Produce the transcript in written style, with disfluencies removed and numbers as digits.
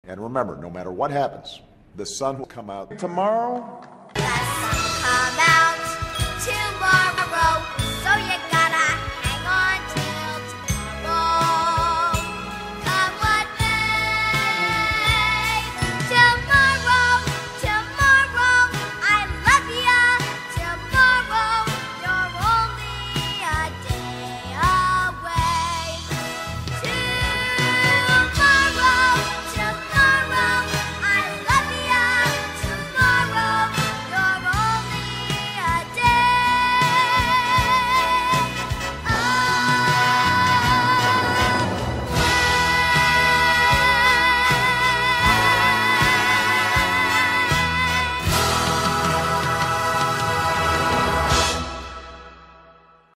And remember, no matter what happens, the sun will come out tomorrow.